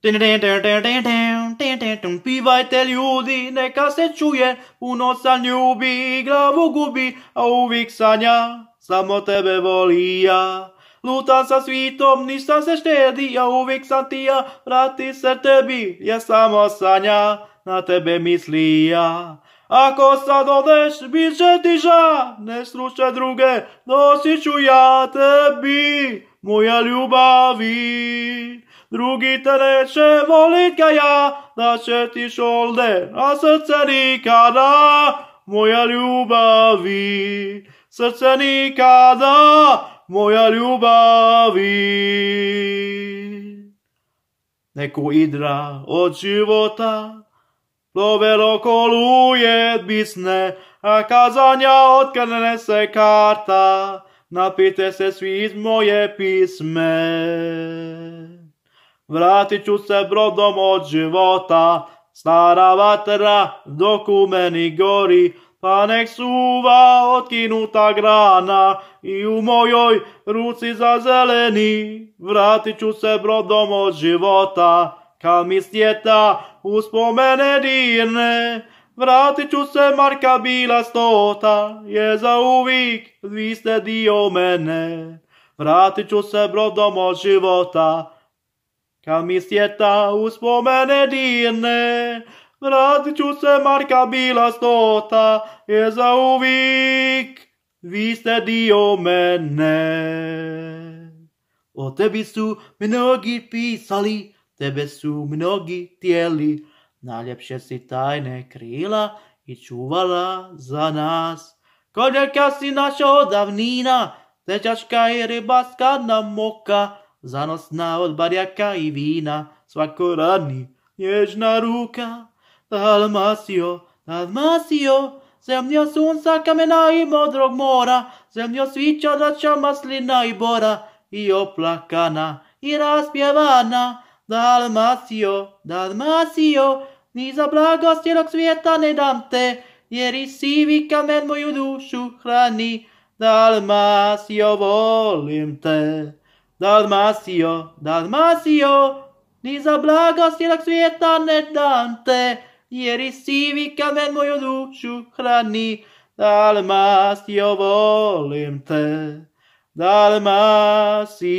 Pívajte ljudi, neka se čuje, puno sam ljubi, glavu gubi, a uvijek sanja, samo tebe voli ja. Lutam sa svitom, ništa se štedi, a uvijek sam ti ja, vrati se tebi, ja samo sanja, na tebe misli ja. Ako sad odeš, bit će ti ža, ne slušaj druge, doći ću ja tebi, moja ljubavi. Drugi te neće volit ga ja, da će ti šolde, a srce nikada, moja ljubavi. Srce nikada, moja ljubavi. Neko idra od života, plovelo koluje bisne, a kazanja otkrene se karta, napijte se svi iz moje pisme. Vratit ću se brodom od života, stara vatra dok u meni gori, pa nek suva otkinuta grana i u mojoj ruci zazeleni. Vratit ću se brodom od života, kad mi sjeta uspomene dirne. Vratit ću se marka bila stota, je za uvijek, vi ste dio mene. Vratit ću se brodom od života, kad mi sjeta uspomene dirne. Vratit ću se marka bila stota, je za uvijek, vi ste dio mene. O tebi su mnogi pisali, tebe su mnogi tijeli, najljepše si tajne krila i čuvala za nas. Koljaka si naša od davnina, tečačka i ribarska nam moka, zanosna od barjaka i vina, svako rani nježna ruka. Dalmasio, Dalmasio, zemljo sunca, kamena i modrog mora, zemljo svića, dača, maslina i bora, i oplakana i raspjevana. Dalmasio, Dalmasio, ni za blagost cijelog svijeta ne dam te, jer i sivi kamen moju dušu hrani. Dalmasio, volim te. Dalmasio, Dalmasio, ni za blagost cijelog svijeta ne dam te, jer i sivi kamen moju dušu hrani. Dalmasio, volim te. Dalmasio.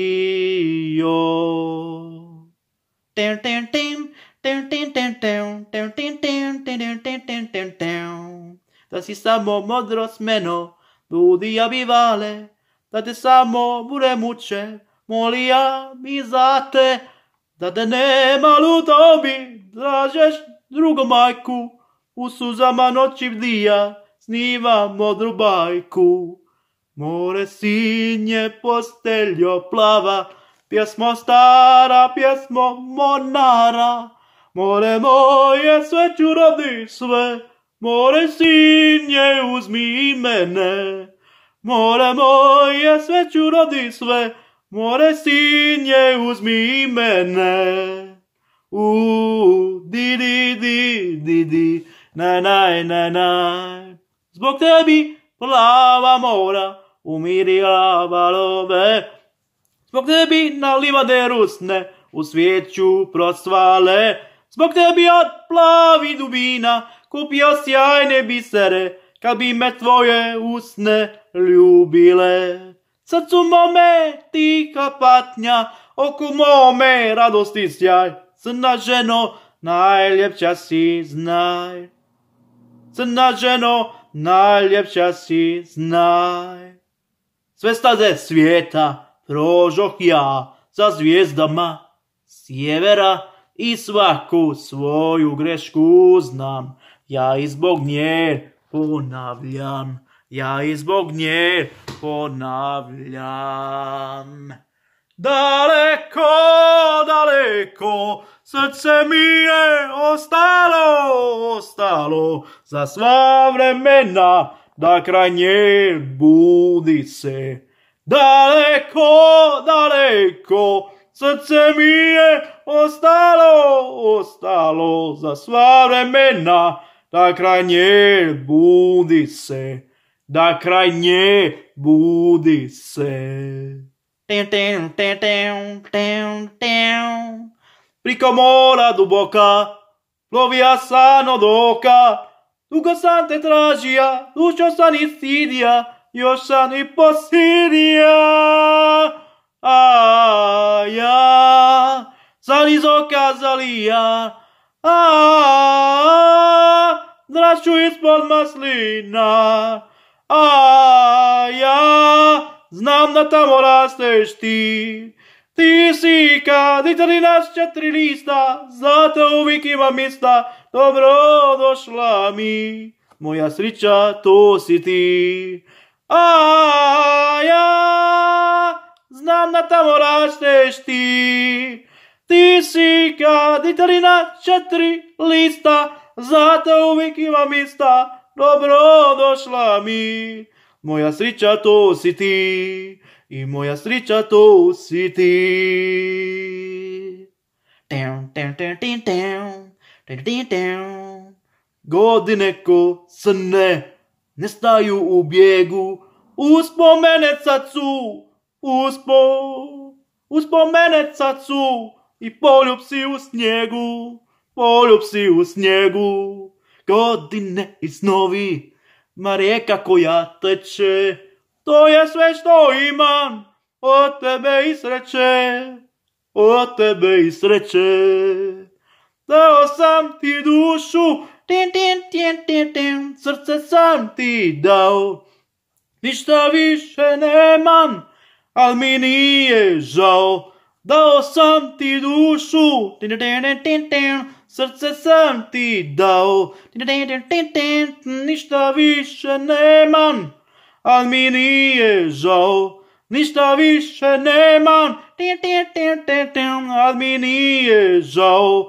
Da si samo modro smeno, ljudi ja bi vale, da te samo bure muče, molija mi za te, da te nema ludobi, dražeš drugu majku, u suzama noći bdija, sniva modru bajku. More sinje, posteljo plava, pjesmo stara, pjesmo monara, more moje sve ću rodi sve, more sinje uzmi i mene. More moje sve ću rodi sve, more sinje uzmi i mene. Di di di di di, naj naj naj naj. Zbog tebi plava mora umirila valove, zbog tebi na livade rusne u svijeću prosvale, zbog tebi od plavi dubina kupio sjajne bisere, kad bi me tvoje usne ljubile. Srcu mome tiha patnja, oku mome radosti sjaj, crna ženo najljepša si znaj. Crna ženo najljepša si znaj. Sve staze svijeta prožoh ja za zvijezdama sjevera i svaku svoju grešku znam. Ja i zbog nje ponavljam, ja i zbog nje ponavljam. Daleko, daleko, srce mi je ostalo za sva vremena, da kraj nje budi se. Daleko, daleko, srce mi je ostalo za sva vremena, da kraj nje budi se, da kraj nje budi se. priko mora duboka, plovija san od oka. Dugo sam te tražija, dušo sam i stidija, još sam i posidija. A ja sam iz oka zalija, draču ispod maslina. A ja znam da tamo rasteš ti. Ti si kad itali naš 4 lista, zato uvijek ima mista, dobro došla mi, moja srića to si ti. A ja znam da tamo rasteš ti. Ti si kad itali naš 4 lista, zato uvijek ima mista, dobro došla mi, moja srića to si ti. I moja srića to si ti. Godine ko sne nestaju u bijegu, uspomene cacu, uspomene cacu i poljub si u snijegu, poljub si u snijegu. Godine i snovi, ma rijeka koja teče, to je sve što imam, od tebe i sreće, od tebe i sreće. Dao sam ti dušu, srce sam ti dao, ništa više nemam, al mi nije žao. Dao sam ti dušu, srce sam ti dao, ništa više nemam, al mi nije žao, ništa više nemam, al mi nije žao.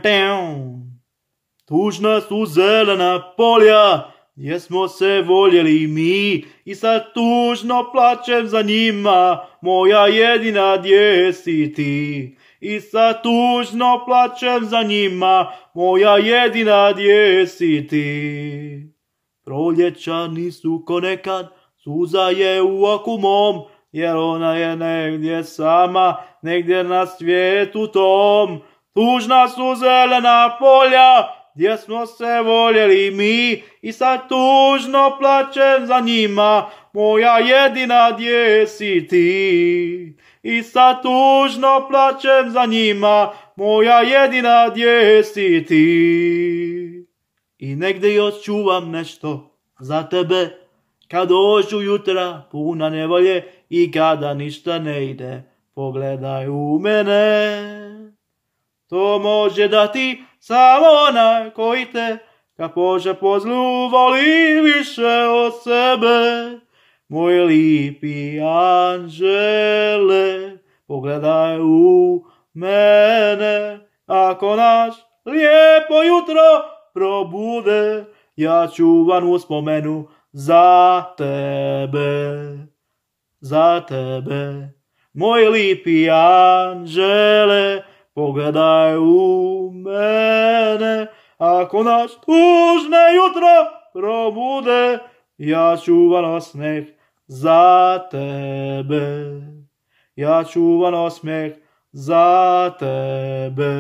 Tužna su zelena polja, gdje smo se voljeli mi, i sad tužno plačem za njima, moja jedina gdje si ti. I sad tužno plačem za njima, moja jedina gdje si ti. Proljeća nisu ko nekad, suza je u oku mom, jer ona je negdje sama, negdje na svijetu tom. Tužna su zelena polja, gdje smo se voljeli mi, i sad tužno plačem za njima, moja jedina gdje si ti. I sad tužno plačem za njima, moja jedina gdje si ti. I negdje još čuvam nešto za tebe, kad dođu jutra puna nevolje i kada ništa ne ide, pogledaj u mene. To može dati samo onaj koji te, kad Bože po zlu voli više od sebe. Moji lipi anđele, pogledaj u mene, ako naš lijepo jutro probude, ja čuvam uspomenu za tebe, za tebe. Moji lipi anđele, pogledaj u mene, ako naš tužne jutro probude, ja čuvam osmeh za tebe, ja čuvam osmeh za tebe.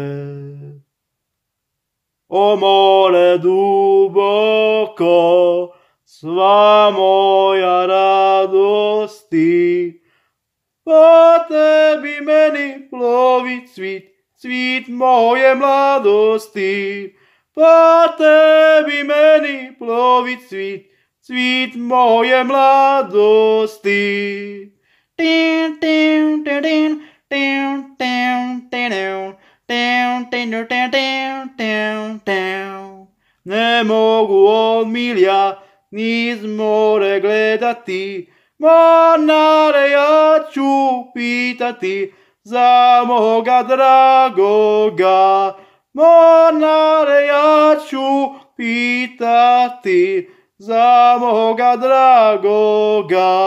O more duboko, sva moja radosti, po tebi meni plovi cvit, cvit moje mladosti. Po tebi meni plovi cvit, cvit moje mladosti. Ne mogu od milja niz more gledati, mornare ja ću pitati za moga dragoga. Mornare ja ću pitati za moga dragoga.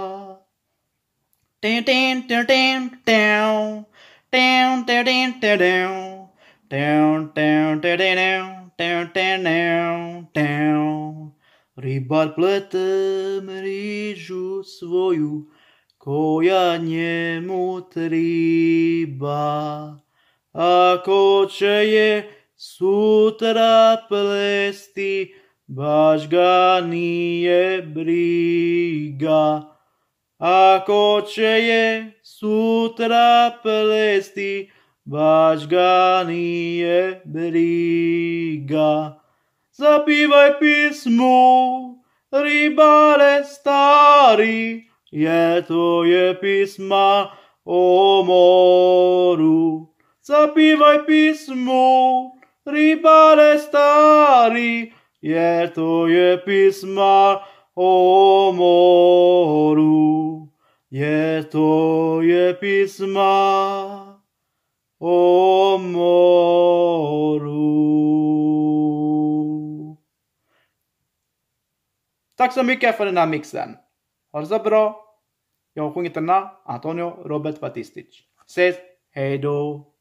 Ribar plete mrižu svoju, koja njemu triba. ako će je sutra plesti, baš ga nije briga. Ako će je sutra plesti, baš ga nije briga. Zapívaj písmu, rybáre starý, to je písma o moru. Zapívaj písmu, rybáre starý, to je písma o moru. To je písma o moru. Tack så mycket för den här mixen. Ha det så bra. Jag har sjungit den här, Antonio Robert Batistic. Ses, hej då.